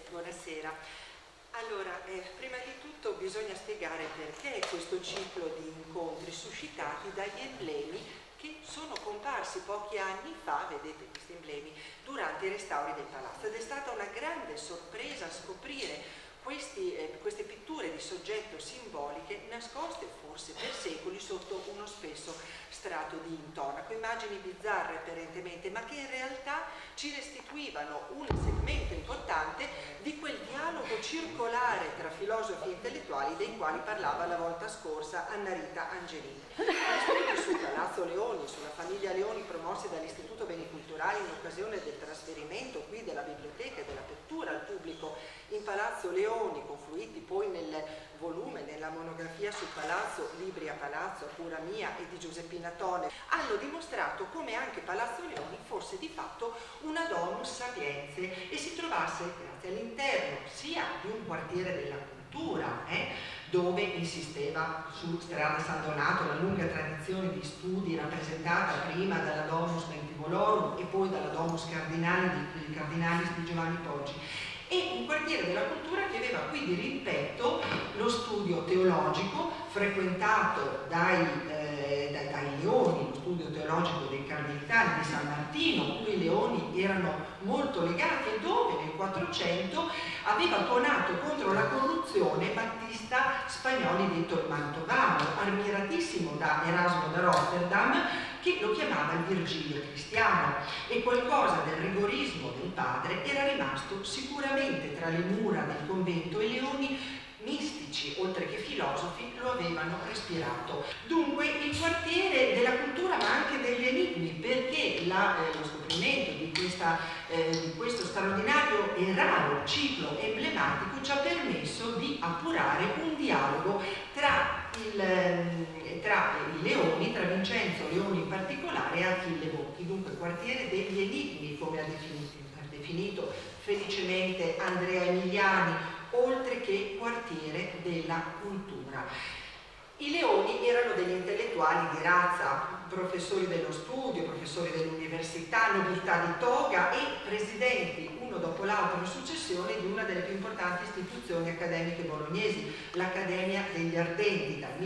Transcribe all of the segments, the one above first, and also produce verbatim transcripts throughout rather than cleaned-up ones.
buonasera. Allora, eh, prima di tutto bisogna spiegare perché questo ciclo di incontri suscitati dagli emblemi che sono comparsi pochi anni fa, vedete questi emblemi, durante i restauri del palazzo, ed è stata una grande sorpresa scoprire Questi, eh, queste pitture di soggetto simboliche nascoste forse per secoli sotto uno spesso strato di intonaco, immagini bizzarre apparentemente, ma che in realtà ci restituivano un segmento importante di quel dialogo circolare tra filosofi e intellettuali dei quali parlava la volta scorsa Anna Rita Angelini. Gli studi su Palazzo Leoni, sulla famiglia Leoni promossi dall'Istituto Beni Culturali in occasione del trasferimento qui della biblioteca e dell'apertura al pubblico in Palazzo Leoni, confluiti poi nel volume, nella monografia sul palazzo, Libri a Palazzo, a cura mia e di Giuseppina Tone, hanno dimostrato come anche Palazzo Leoni fosse di fatto una domus sapienze e si trovasse grazie all'interno sia di un quartiere della cultura, eh, dove insisteva su Strada San Donato la lunga tradizione di studi rappresentata prima dalla Domus Mentivolorum e poi dalla Domus Cardinali di, Cardinalis di Giovanni Poggi, e un quartiere della cultura che aveva qui di rimpetto lo studio teologico frequentato dai, eh, dai, dai leoni, lo studio teologico dei Carmelitani di San Martino, cui i leoni erano molto legati e dove nel quattrocento aveva tuonato contro la corruzione Battista Spagnoli detto il Mantovano, ammiratissimo da Erasmo da Rotterdam, che lo chiamava il Virgilio cristiano, e qualcosa del rigorismo del padre era rimasto sicuramente tra le mura del convento, e leoni mistici, oltre che filosofi, lo avevano respirato. Dunque il quartiere della cultura ma anche degli enigmi, perché la, eh, lo scoprimento di, questa, eh, di questo straordinario e raro ciclo emblematico ci ha permesso di appurare un dialogo tra, il, eh, tra i leoni, tra Vincenzo Leoni in particolare e Achille Bocchi, dunque quartiere degli enigmi come ha definito, ha definito felicemente Andrea Emiliani, oltre che quartiere della cultura. I leoni erano degli intellettuali di razza, professori dello studio, professori dell'università, nobiltà di toga e presidenti uno dopo l'altro in successione di una delle più importanti istituzioni accademiche bolognesi, l'Accademia degli Ardenti, dal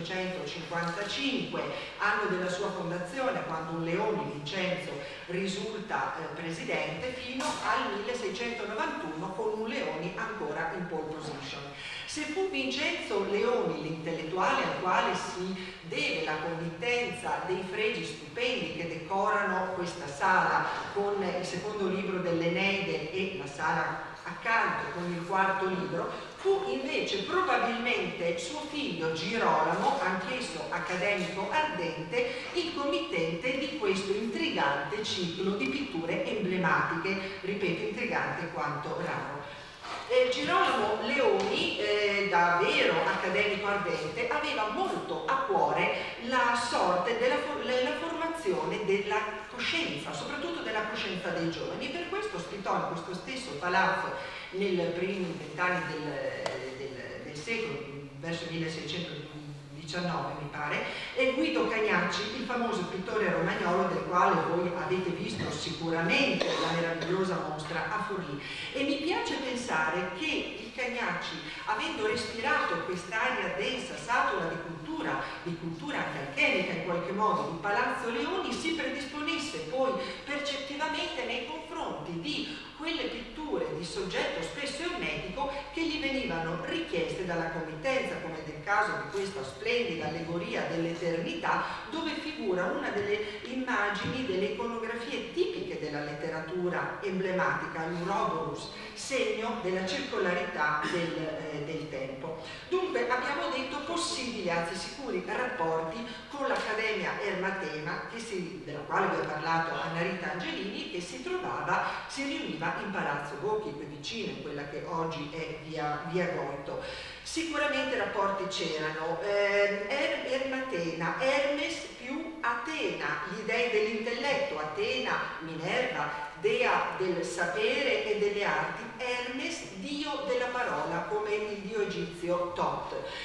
millecinquecentocinquantacinque, anno della sua fondazione, quando un Leoni, Vincenzo, risulta eh, presidente, fino al milleseicentonovantuno con un Leoni ancora in pole position. Se fu Vincenzo Leoni l'intellettuale al quale si deve la committenza dei fregi stupendi che decorano questa sala con il secondo libro dell'Eneide e la sala accanto con il quarto libro, fu invece probabilmente suo figlio Girolamo, anch'esso accademico ardente, il committente di questo intrigante ciclo di pitture emblematiche, ripeto, intrigante quanto raro. Eh, Girolamo Leoni, eh, da vero accademico ardente, aveva molto a cuore la sorte della for la formazione della coscienza, soprattutto della coscienza dei giovani, e per questo ospitò in questo stesso palazzo nei primi vent'anni del, del, del secolo, verso il milleseicentodiciannove mi pare, e Guido Cagnacci, il famoso pittore romagnolo del quale voi avete visto sicuramente la meravigliosa mostra a Forlì. E mi piace pensare che il Cagnacci, avendo respirato quest'aria densa, satura di cultura, di cultura anche alchemica in qualche modo, di Palazzo Leoni, si predisponesse poi percettivamente nei confronti di quelle pitture di soggetto spesso ermetico che gli venivano richieste dalla committenza, come nel caso di questa splendida allegoria dell'eternità, dove figura una delle immagini delle iconografie tipiche della letteratura emblematica, l'Urobolus, segno della circolarità del, eh, del tempo. Dunque abbiamo detto possibili, anzi sicuri, rapporti con l'Accademia Ermatena, che si, della quale vi ho parlato Anna Rita Angelini, che si trovava, si riuniva in Palazzo Bocchi, qui vicino, in quella che oggi è via, via Goito. Sicuramente rapporti c'erano, eh, er, Ermatena, Hermes più Atena, gli dei dell'intelletto, Atena, Minerva, dea del sapere e delle arti, Hermes, dio della parola, come il dio egizio Tot.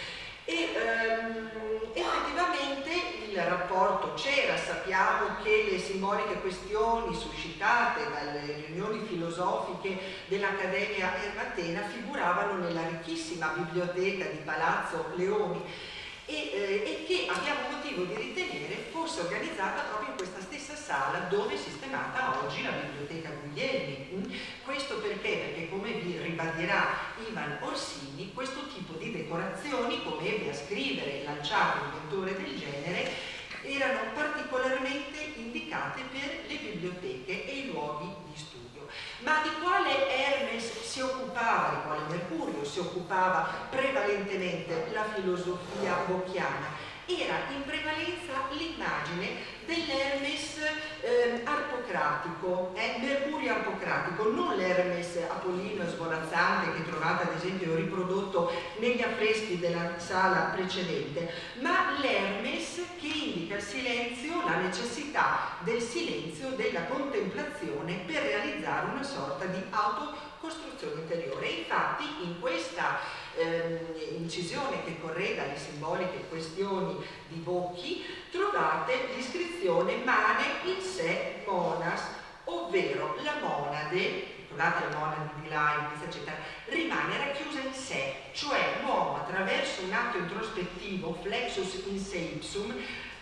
E ehm, effettivamente il rapporto c'era, sappiamo che le simboliche questioni suscitate dalle riunioni filosofiche dell'Accademia Ermatena figuravano nella ricchissima biblioteca di Palazzo Leoni e, eh, e che abbiamo motivo di ritenere fosse organizzata proprio in questa stessa sala dove è sistemata oggi la Biblioteca Guglielmi. Questo perché? Perché come vi ribadirà Ivan Orsini, questo tipo di decorazioni, come ebbe a scrivere lanciato inventore del genere, erano particolarmente indicate per le biblioteche e i luoghi di studio. Ma di quale Hermes si occupava, di quale Mercurio si occupava prevalentemente la filosofia bocchiana? Era in prevalenza l'immagine dell'Hermes eh, arpocratico, eh, Mercurio arpocratico, non l'Hermes apollino svolazzante che trovate ad esempio riprodotto negli affreschi della sala precedente, ma l'Hermes che indica il silenzio, la necessità del silenzio, della contemplazione per realizzare una sorta di autocostruzione interiore. Infatti in questa Eh, incisione che correda le simboliche questioni di Bocchi trovate l'iscrizione mane in sé monas, ovvero la monade, ricordate la monade di Leibniz eccetera, rimane racchiusa in sé, cioè l'uomo attraverso un atto introspettivo, flexus in se ipsum,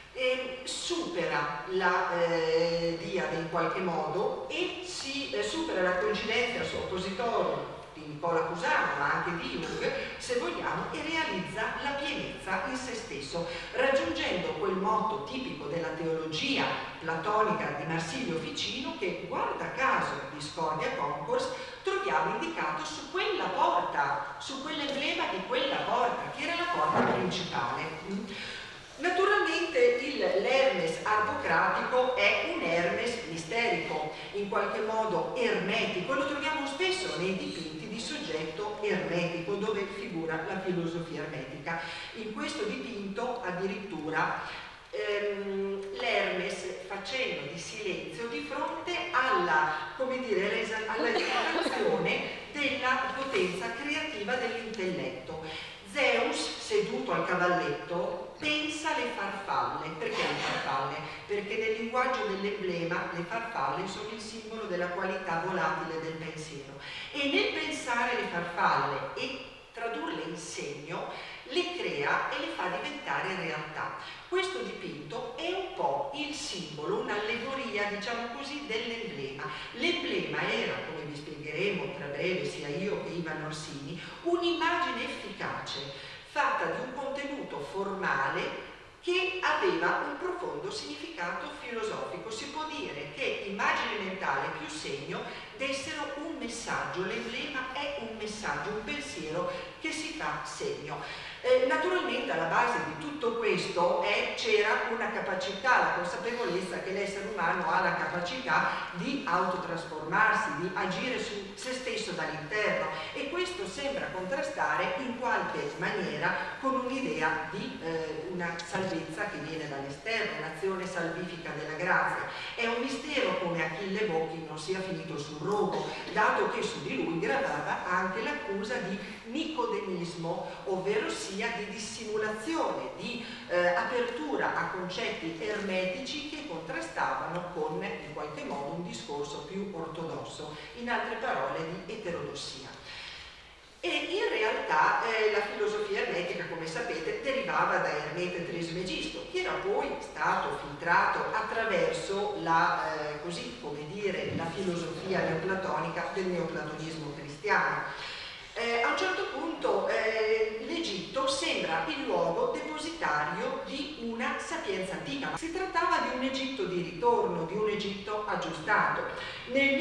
eh, supera la eh, diade in qualche modo e si eh, supera la coincidenza su oppositorio di Nicola Cusano, ma anche di Jung, se vogliamo, e realizza la pienezza in se stesso, raggiungendo quel motto tipico della teologia platonica di Marsilio Ficino che, guarda caso, Discordia Concours, troviamo indicato su quella porta, su quell'emblema di quella porta, che era la porta principale. Naturalmente l'Hermes arpocratico è un Hermes misterico, in qualche modo ermetico, lo troviamo spesso nei dipinti di soggetto ermetico dove figura la filosofia ermetica. In questo dipinto addirittura ehm, l'Hermes facendo di silenzio di fronte alla, come dire, alla esaltazione della potenza creativa dell'intelletto. Zeus, seduto al cavalletto, pensa alle farfalle. Perché le farfalle? Perché nel linguaggio dell'emblema le farfalle sono il simbolo della qualità volatile del pensiero. E nel pensare le farfalle e tradurle in segno, le crea e le fa diventare realtà. Questo dipinto è un po' il simbolo, un'allegoria, diciamo così, dell'emblema. L'emblema era, come vi spiegheremo tra breve sia io che Ivan Orsini, un'immagine efficace, fatta di un contenuto formale che aveva un profondo significato filosofico. Si può dire che immagine mentale più segno dessero un messaggio, l'emblema è un messaggio, un pensiero che si fa segno. Eh, naturalmente alla base di tutto questo c'era una capacità, la consapevolezza che l'essere umano ha la capacità di autotrasformarsi, di agire su se stesso dall'interno, e questo sembra contrastare in qualche maniera con un'idea di eh, una salvezza che viene dall'esterno, un'azione salvifica della grazia. È un mistero come Achille Bocchi non sia finito sul rogo, dato che su di lui gravava anche l'accusa di nicodemismo, ovvero sia di dissimulazione, di eh, apertura a concetti ermetici che contrastavano con in qualche modo un discorso più ortodosso, in altre parole di eterodossia. E in realtà eh, la filosofia ermetica, come sapete, derivava da Ermete Trismegisto, che era poi stato filtrato attraverso la, eh, così come dire, la filosofia neoplatonica del neoplatonismo cristiano. Eh, a un certo punto eh, l'Egitto sembra il luogo depositario di una sapienza antica. Si trattava di un Egitto di ritorno, di un Egitto aggiustato. Nel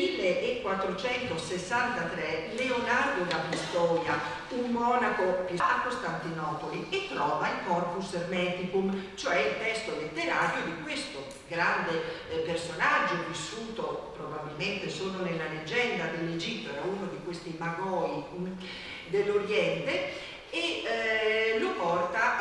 millequattrocentosessantatré Leonardo da Pistoia, un monaco a Costantinopoli, e trova il Corpus Hermeticum, cioè il testo letterario di questo grande eh, personaggio vissuto probabilmente solo nella leggenda dell'Egitto, era uno di questi magoi mh, dell'Oriente, e eh, lo porta a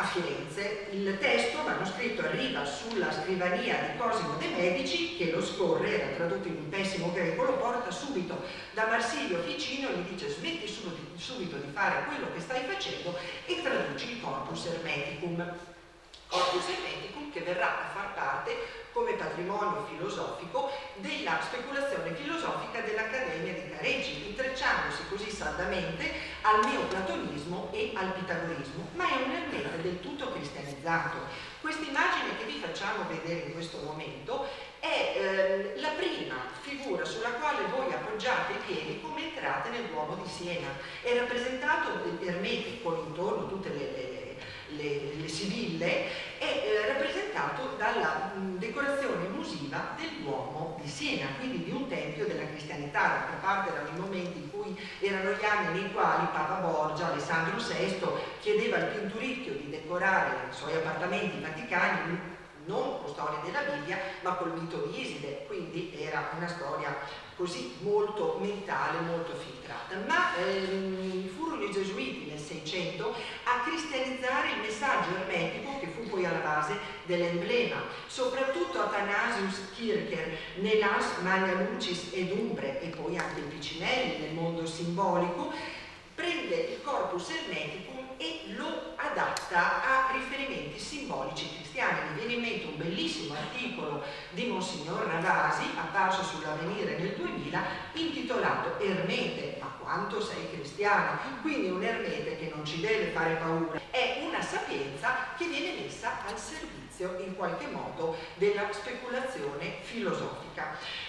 Firenze. Il testo manoscritto arriva sulla scrivania di Cosimo de' Medici, che lo scorre, era tradotto in un pessimo greco, lo porta subito da Marsilio Ficino e gli dice: smetti subito, subito di fare quello che stai facendo e traduci il Corpus Hermeticum. Corpus Hermeticum che verrà a far parte come patrimonio filosofico della speculazione filosofica dell'Accademia di Careggi, intrecciandosi così saldamente al neoplatonismo e al pitagorismo, ma è un ermete del tutto cristianizzato. Questa immagine che vi facciamo vedere in questo momento è eh, la prima figura sulla quale voi appoggiate i piedi come entrate nel Duomo di Siena. È rappresentato l'ermete con intorno tutte le, le Le, le sibille, è eh, rappresentato dalla mh, decorazione musiva del Duomo di Siena, quindi di un tempio della cristianità. D'altra parte erano i momenti in cui erano gli anni nei quali Papa Borgia, Alessandro sesto, chiedeva al Pinturicchio di decorare i suoi appartamenti vaticani non con storie della Bibbia, ma col mito di Iside, quindi era una storia così molto mentale, molto filtrata. Ma ehm, furono i gesuiti nel Seicento a cristianizzare il messaggio ermetico che fu poi alla base dell'emblema. Soprattutto Athanasius Kircher nell'Ars Magna Lucis ed Umbre, e poi anche il Piccinelli nel mondo simbolico, prende il Corpus Hermeticum e lo adatta a riferimenti simbolici cristiani. Mi viene in mente un bellissimo articolo di Monsignor Ravasi, apparso sull'Avvenire nel duemila, intitolato Ermete, ma quanto sei cristiano? Quindi un ermete che non ci deve fare paura, è una sapienza che viene messa al servizio in qualche modo della speculazione filosofica.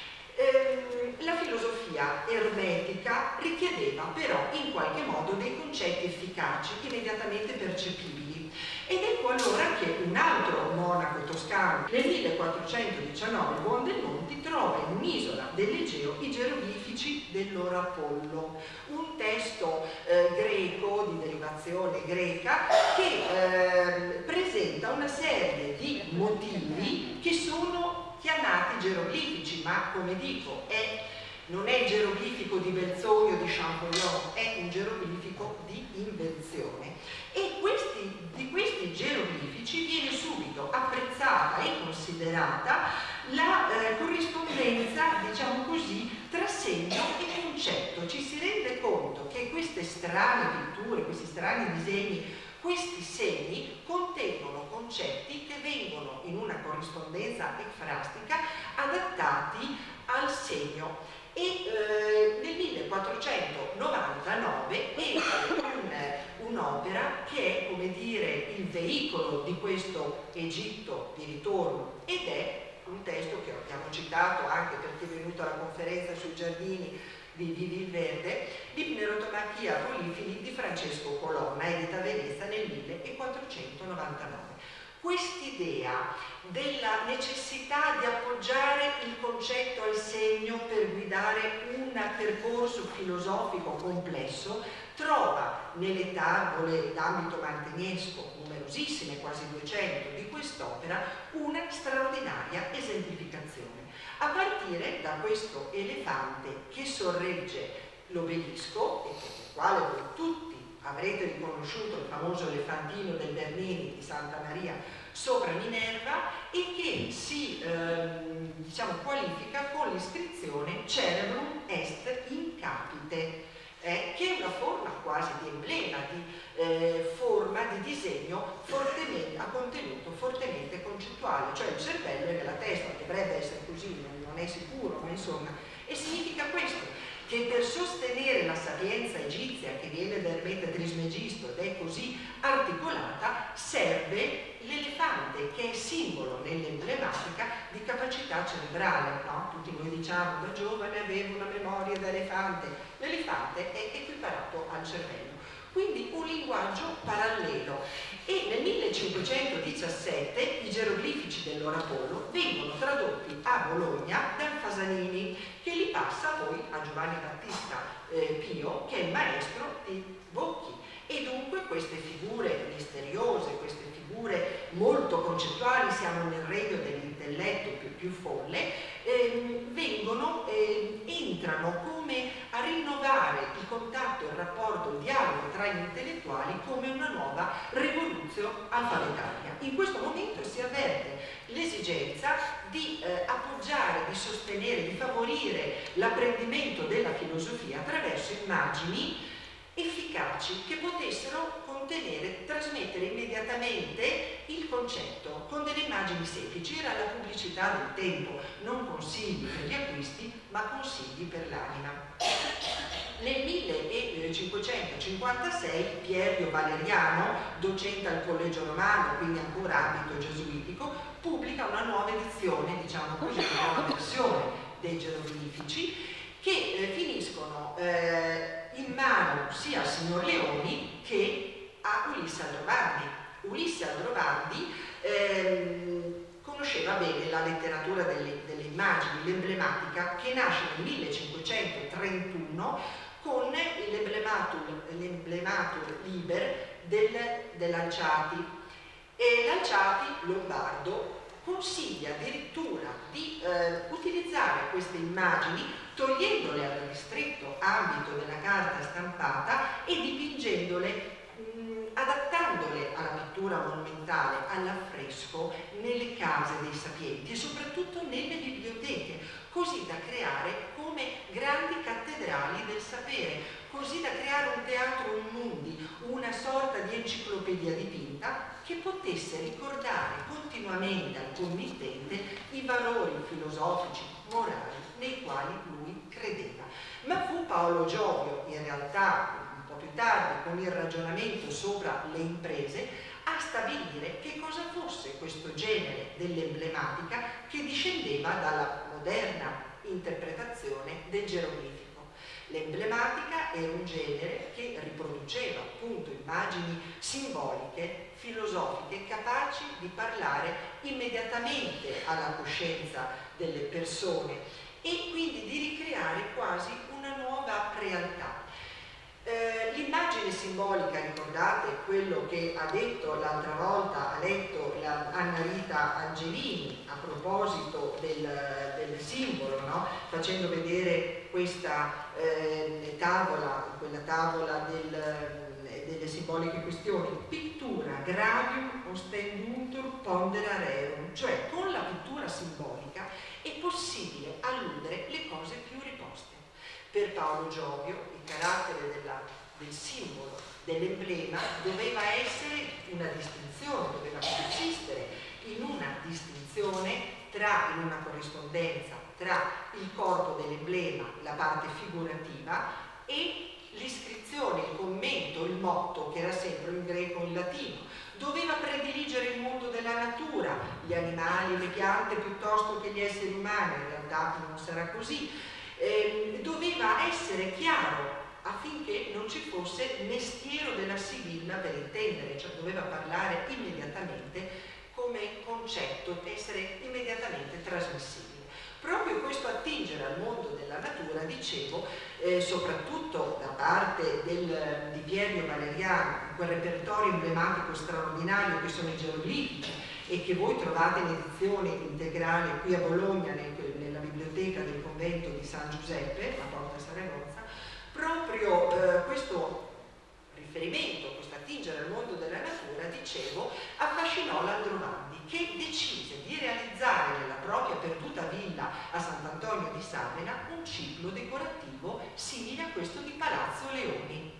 La filosofia ermetica richiedeva però in qualche modo dei concetti efficaci, immediatamente percepibili, ed ecco allora che un altro monaco toscano nel millequattrocentodiciannove, Buondelmonti, trova in un'isola dell'Egeo i geroglifici dell'Orapollo, un testo eh, greco di derivazione greca che eh, presenta una serie di motivi che sono chiamati geroglifici, ma come dico è, non è il geroglifico di Belzoni o di Champollion, è un geroglifico di invenzione, e questi, di questi geroglifici viene subito apprezzata e considerata la eh, corrispondenza, diciamo così, tra segno e concetto. Ci si rende conto che queste strane pitture, questi strani disegni, questi segni contengono concetti che vengono in una corrispondenza efrastica adattati al segno. E eh, nel millequattrocentonovantanove esce un'opera che è, come dire, il veicolo di questo Egitto di ritorno, ed è un testo che abbiamo citato anche perché è venuto alla conferenza sui giardini di Vivi il Verde, l'Ipnerotomachia Polifili di Francesco Colonna, edita a Venezia nel millequattrocentonovantanove. Quest'idea della necessità di appoggiare il concetto al segno per guidare un percorso filosofico complesso trova nelle tavole d'ambito mantegnesco, numerosissime, quasi duecento, di quest'opera, una straordinaria esemplificazione. A partire da questo elefante che sorregge l'obelisco, e con il quale voi tutti avrete riconosciuto il famoso elefantino del Bernini di Santa Maria sopra Minerva, e che si ehm, diciamo, qualifica con l'iscrizione Cerebrum est in capite, eh, che è una forma quasi di emblema, di eh, forma di disegno fortemente, a contenuto fortemente concettuale, cioè il cervello è nella testa, dovrebbe essere così, non è sicuro, ma insomma, e significa questo, che per sostenere la sapienza egizia che viene da Ermete Trismegisto ed è così articolata, serve l'elefante, che è simbolo nell'emblematica di capacità cerebrale, no? Tutti noi diciamo da giovane avevo una memoria da elefante, l'elefante è equiparato al cervello, quindi un linguaggio parallelo. E nel millecinquecentodiciassette i geroglifici dell'Orapollo vengono tradotti a Bologna dal Fasanini, che li passa poi a Giovanni Battista eh, Pio, che è il maestro di Bocchi. E dunque queste figure misteriose, queste figure molto concettuali, siamo nel regno dell'intelletto più, più folle, ehm, vengono, eh, entrano come a rinnovare il contatto, il rapporto, il dialogo tra gli intellettuali come una nuova rivoluzione alfabetaria. In questo momento si avverte l'esigenza di eh, appoggiare, di sostenere, di favorire l'apprendimento della filosofia attraverso immagini efficaci che potessero contenere, trasmettere immediatamente il concetto con delle immagini semplici. Era la pubblicità del tempo, non consigli per gli acquisti ma consigli per l'anima. Nel millecinquecentocinquantasei Piero Valeriano, docente al Collegio Romano, quindi ancora ambito gesuitico, pubblica una nuova edizione, diciamo così, una nuova versione dei geroglifici che eh, finiscono eh, in mano sia al signor Leoni che a Ulisse Aldrovandi. Ulisse Aldrovandi ehm, conosceva bene la letteratura delle, delle immagini, l'emblematica, che nasce nel millecinquecentotrentuno con l'emblematur liber del, dell'Alciati. E l'Alciati lombardo consiglia addirittura di eh, utilizzare queste immagini togliendole al ristretto ambito della carta stampata e dipingendole, mh, adattandole alla pittura monumentale, all'affresco, nelle case dei sapienti e soprattutto nelle biblioteche, così da creare come grandi cattedrali del sapere, così da creare un teatro mundi, una sorta di enciclopedia dipinta che potesse ricordare continuamente al committente i valori filosofici, morali, nei quali lui credeva. Ma fu Paolo Giovio, in realtà un po' più tardi, con il ragionamento sopra le imprese, a stabilire che cosa fosse questo genere dell'emblematica che discendeva dalla moderna interpretazione del geroglifico. L'emblematica era un genere che riproduceva appunto immagini simboliche, filosofiche, capaci di parlare immediatamente alla coscienza delle persone e quindi di ricreare quasi una nuova realtà. Eh, l'immagine simbolica, ricordate quello che ha detto l'altra volta, ha letto la Anna Rita Angelini a proposito del, del simbolo, no? Facendo vedere questa eh, tavola, quella tavola del, delle simboliche questioni, pittura gravium ostendutur pondera rerum, cioè con la pittura simbolica è possibile alludere le cose più riposte. Per Paolo Giovio il carattere della, del simbolo, dell'emblema, doveva essere una distinzione, doveva consistere in una distinzione tra, in una corrispondenza tra il corpo dell'emblema, la parte figurativa, e l'iscrizione, il commento, il motto, che era sempre in greco o in latino. Doveva prediligere il mondo della natura, gli animali, le piante piuttosto che gli esseri umani, in realtà non sarà così. Eh, doveva essere chiaro affinché non ci fosse mestiero della sibilla per intendere, cioè doveva parlare immediatamente come concetto, essere immediatamente trasmissibile. Proprio questo attingere al mondo della natura, dicevo, eh, soprattutto da parte del, di Piero Valeriano, quel repertorio emblematico straordinario che sono i geroglifici e che voi trovate in edizione integrale qui a Bologna nel, nella biblioteca del convento di San Giuseppe, a Porta Saragozza, proprio eh, questo riferimento, questo attingere al mondo della natura, dicevo, affascinò l'Aldrovandi, che decise di realizzare nella propria perduta villa a Sant'Antonio di Savena un ciclo decorativo simile a questo di Palazzo Leoni.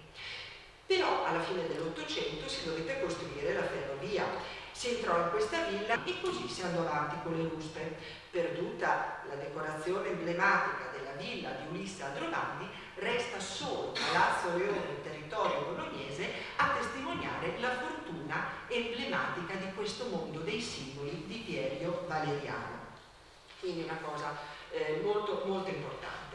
Però alla fine dell'Ottocento si dovette costruire la ferrovia, si entrò in questa villa e così si andò avanti con le ruspe. Perduta la decorazione emblematica della villa di Ulisse Aldrovandi, resta solo Palazzo Leoni nel territorio bolognese a testimoniare la fortuna emblematica di questo mondo dei simboli di Piero Valeriano. Quindi una cosa eh, molto, molto importante.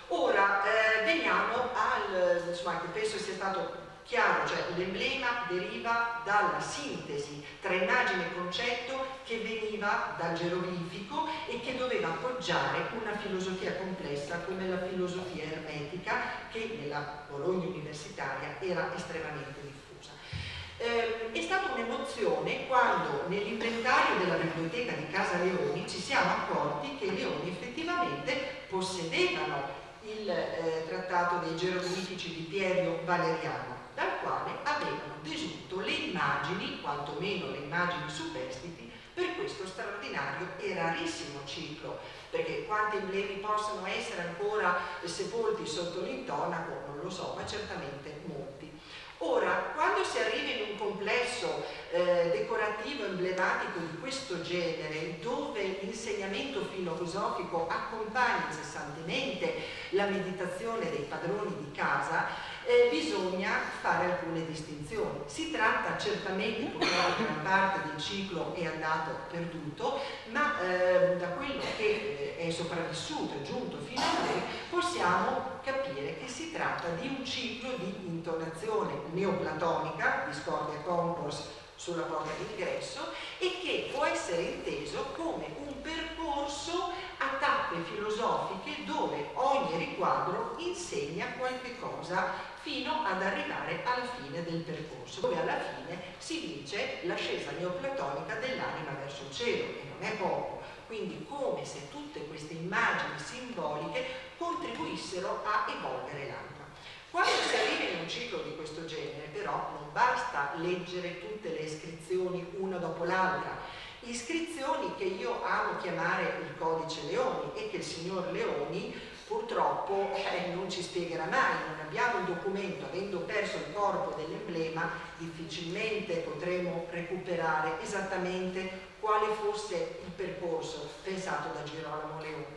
Ora eh, veniamo al, insomma, che penso sia stato chiaro, cioè l'emblema deriva dalla sintesi tra immagine e concetto che veniva dal geroglifico e che doveva appoggiare una filosofia complessa come la filosofia ermetica, che nella Bologna universitaria era estremamente diffusa. Eh, è stata un'emozione quando nell'inventario della biblioteca di Casa Leoni ci siamo accorti che i Leoni effettivamente possedevano il eh, trattato dei geroglifici di Piero Valeriano. dal quale avevano tesuto le immagini, quantomeno le immagini superstiti, per questo straordinario e rarissimo ciclo, perché quanti emblemi possono essere ancora sepolti sotto l'intonaco non lo so, ma certamente molti. Ora, quando si arriva in un complesso eh, decorativo emblematico di questo genere, dove l'insegnamento filosofico accompagna incessantemente la meditazione dei padroni di casa, eh, bisogna fare alcune distinzioni. Si tratta certamente, purtroppo una parte del ciclo è andato perduto, ma eh, da quello che eh, è sopravvissuto e giunto fino a noi possiamo capire che si tratta di un ciclo di intonazione neoplatonica, discordia compos sulla porta d'ingresso, e che può essere inteso come un percorso a tappe filosofiche dove ogni riquadro insegna qualche cosa fino ad arrivare alla fine del percorso, dove alla fine si dice l'ascesa neoplatonica dell'anima verso il cielo, e non è poco. Quindi come se tutte queste immagini simboliche contribuissero a evolvere l'anima. Quando si arriva in un ciclo di questo genere, però, non basta leggere tutte le iscrizioni una dopo l'altra, iscrizioni che io amo chiamare il codice Leoni e che il signor Leoni purtroppo eh, non ci spiegherà mai. Non abbiamo un documento, avendo perso il corpo dell'emblema, difficilmente potremo recuperare esattamente quale fosse il percorso pensato da Girolamo Leoni.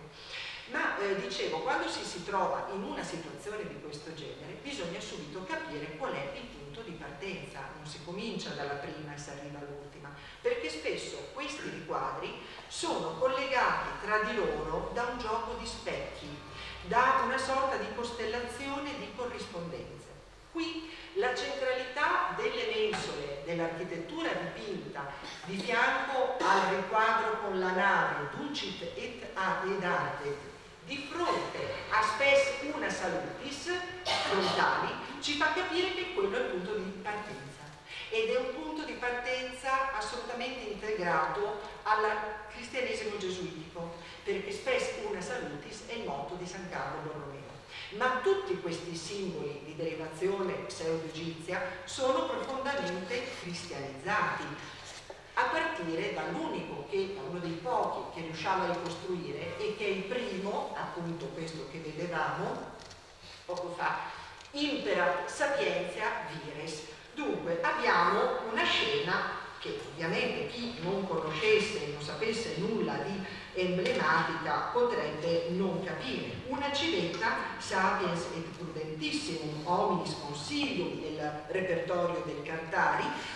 Ma eh, dicevo, quando ci si trova in una situazione di questo genere, bisogna subito capire qual è il punto di partenza. Non si comincia dalla prima e si arriva all'ultima, perché spesso questi riquadri sono collegati tra di loro da un gioco di specchi, da una sorta di costellazione di corrispondenze. Qui la centralità delle mensole dell'architettura dipinta di fianco al riquadro con la nave Ducit et ad arte, di fronte a spes una salutis frontali, ci fa capire che quello è il punto di partenza, ed è un punto di partenza assolutamente integrato al cristianesimo gesuitico, perché spes una salutis è il motto di San Carlo Borromeo. Ma tutti questi simboli di derivazione pseudo-egizia sono profondamente cristianizzati, a partire dall'unico, che è uno dei pochi che riusciamo a ricostruire e che è il primo, appunto questo che vedevamo poco fa, Imperat Sapientia Vires. Dunque abbiamo una scena che ovviamente chi non conoscesse e non sapesse nulla di emblematica potrebbe non capire. Una civetta Sapiens et Prudentissimum Hominis Consilium del repertorio del Cartari,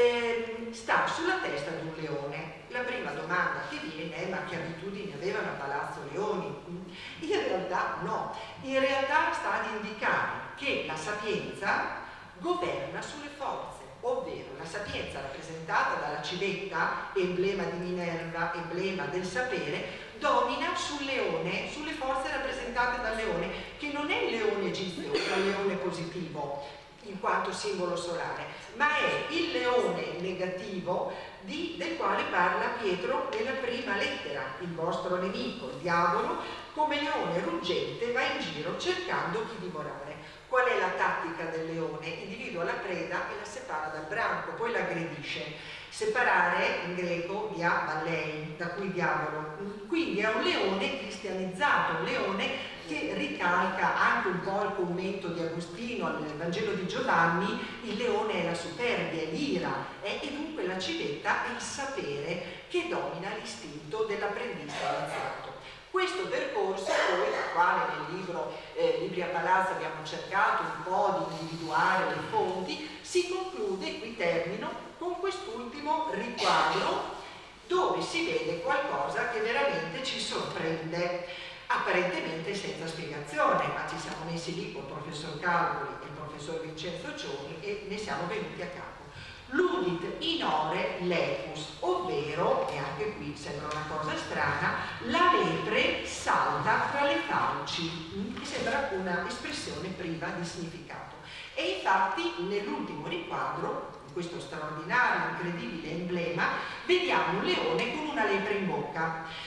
Eh, sta sulla testa di un leone. La prima domanda che viene è: ma che abitudini avevano a Palazzo Leoni? In realtà no, in realtà sta ad indicare che la sapienza governa sulle forze, ovvero la sapienza rappresentata dalla civetta, emblema di Minerva, emblema del sapere, domina sul leone, sulle forze rappresentate dal leone, che non è il leone egizio, il leone positivo in quanto simbolo solare, ma è il leone negativo di, del quale parla Pietro nella prima lettera. Il vostro nemico, il diavolo, come leone ruggente va in giro cercando chi divorare. Qual è la tattica del leone? Individua la preda e la separa dal branco, poi la aggredisce. Separare in greco dia ballein, da cui diavolo. Quindi è un leone cristianizzato, un leone che ricalca anche un po' il commento di Agostino al Vangelo di Giovanni: il leone è la superbia, è l'ira, eh, e dunque la civetta è il sapere che domina l'istinto dell'apprendista iniziato. Questo percorso, poi, al quale nel libro eh, Libri a Palazzo abbiamo cercato un po' di individuare le fonti, si conclude, qui termino, con quest'ultimo riquadro dove si vede qualcosa che veramente ci sorprende, apparentemente senza spiegazione, ma ci siamo messi lì con il professor Calvoli e il professor Vincenzo Cioni e ne siamo venuti a capo. Ludit in ore lepus, ovvero, e anche qui sembra una cosa strana, la lepre salta fra le fauci, che sembra una espressione priva di significato. E infatti nell'ultimo riquadro, in questo straordinario, incredibile emblema, vediamo un leone con una lepre in bocca.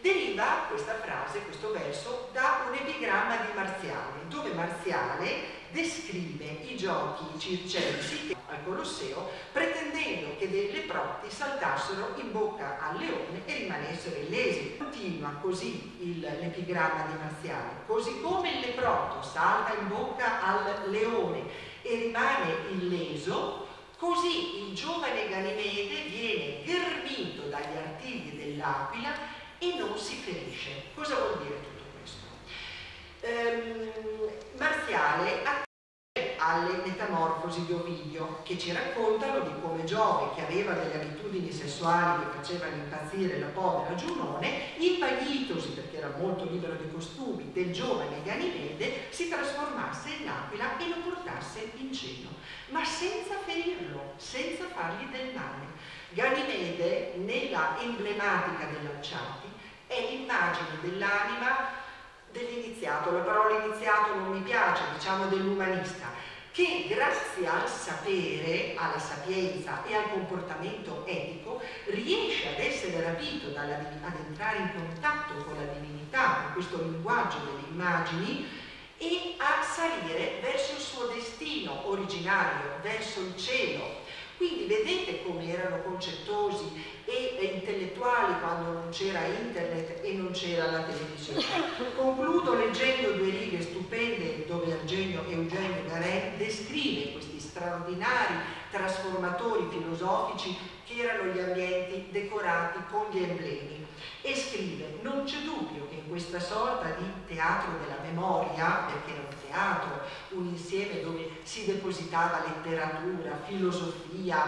Deriva questa frase, questo verso, da un epigramma di Marziale, dove Marziale descrive i giochi circensi al Colosseo, pretendendo che dei leprotti saltassero in bocca al leone e rimanessero illesi. Continua così l'epigramma di Marziale: così come il leprotto salta in bocca al leone e rimane illeso, così il giovane Ganimede viene ghermito dagli artigli dell'aquila e non si ferisce. Cosa vuol dire tutto questo? Ehm, Marziale attiene alle metamorfosi di Ovidio, che ci raccontano di come Giove, che aveva delle abitudini sessuali che facevano impazzire la povera Giunone, impaghitosi, perché era molto libero di costumi, del giovane Ganimede, si trasformasse in aquila e lo portasse in cielo, ma senza ferirlo, senza fargli del male. Ganimede, nella emblematica dei Lanciati, è l'immagine dell'anima dell'iniziato. La parola iniziato non mi piace, diciamo dell'umanista, che grazie al sapere, alla sapienza e al comportamento etico riesce ad essere rapito, dalla, ad entrare in contatto con la divinità, con questo linguaggio delle immagini, e a salire verso il suo destino originario, verso il cielo. Quindi vedete come erano concettosi e intellettuali quando non c'era internet e non c'era la televisione. Concludo leggendo due righe stupende dove Eugenio, Eugenio Garen descrive questi straordinari trasformatori filosofici che erano gli ambienti decorati con gli emblemi, e scrive: non c'è dubbio che in questa sorta di teatro della memoria, perché era un teatro, un insieme dove si depositava letteratura, filosofia,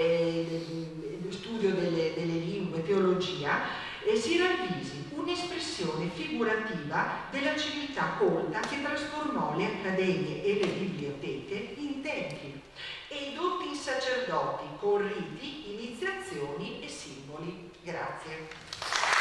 eh, studio delle, delle lingue, teologia, eh, si ravvisi un'espressione figurativa della civiltà colta che trasformò le accademie e le biblioteche in templi e i dotti in sacerdoti con riti, iniziazioni e simboli. Grazie.